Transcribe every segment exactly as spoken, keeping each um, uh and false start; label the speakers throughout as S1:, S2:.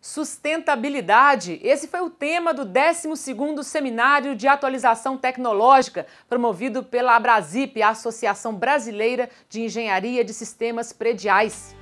S1: Sustentabilidade. Esse foi o tema do décimo segundo Seminário de Atualização Tecnológica, promovido pela Abrasip, a Associação Brasileira de Engenharia de Sistemas Prediais.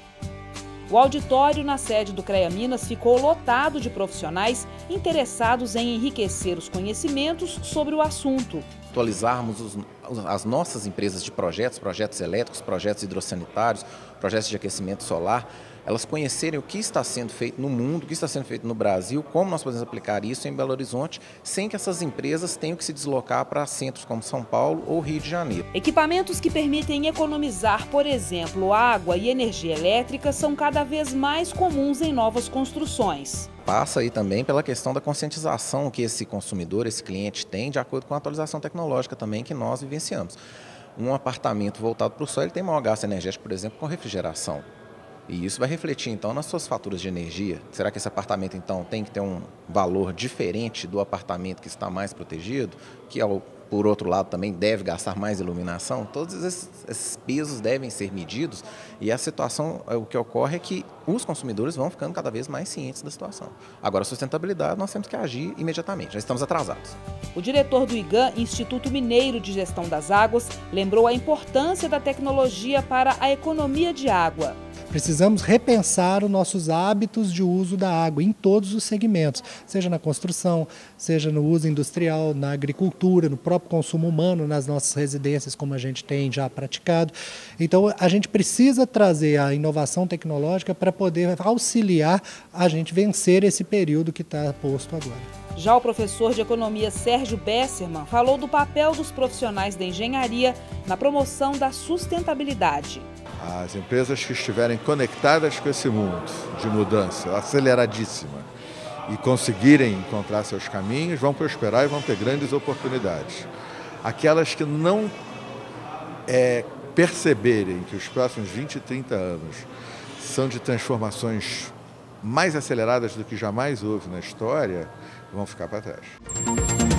S2: O auditório na sede do CREA Minas ficou lotado de profissionais interessados em enriquecer os conhecimentos sobre o assunto.
S3: Atualizarmos os, as nossas empresas de projetos, projetos elétricos, projetos hidrossanitários, projetos de aquecimento solar, elas conhecerem o que está sendo feito no mundo, o que está sendo feito no Brasil, como nós podemos aplicar isso em Belo Horizonte, sem que essas empresas tenham que se deslocar para centros como São Paulo ou Rio de Janeiro.
S2: Equipamentos que permitem economizar, por exemplo, água e energia elétrica são cada vez mais comuns em novas construções.
S3: Passa aí também pela questão da conscientização que esse consumidor, esse cliente tem, de acordo com a atualização tecnológica também que nós vivenciamos. Um apartamento voltado para o sol, ele tem maior gasto energético, por exemplo, com refrigeração. E isso vai refletir, então, nas suas faturas de energia. Será que esse apartamento, então, tem que ter um valor diferente do apartamento que está mais protegido, que, ao, por outro lado, também deve gastar mais iluminação? Todos esses, esses pesos devem ser medidos e a situação, o que ocorre é que os consumidores vão ficando cada vez mais cientes da situação. Agora, a sustentabilidade, nós temos que agir imediatamente, já estamos atrasados.
S2: O diretor do IGAM, Instituto Mineiro de Gestão das Águas, lembrou a importância da tecnologia para a economia de água.
S4: Precisamos repensar os nossos hábitos de uso da água em todos os segmentos, seja na construção, seja no uso industrial, na agricultura, no próprio consumo humano, nas nossas residências, como a gente tem já praticado. Então, a gente precisa trazer a inovação tecnológica para poder auxiliar a gente vencer esse período que está posto agora.
S2: Já o professor de economia Sérgio Besserman falou do papel dos profissionais da engenharia na promoção da sustentabilidade.
S5: As empresas que estiverem conectadas com esse mundo de mudança aceleradíssima e conseguirem encontrar seus caminhos vão prosperar e vão ter grandes oportunidades. Aquelas que não é, perceberem que os próximos vinte, trinta anos são de transformações mais aceleradas do que jamais houve na história, vão ficar para trás.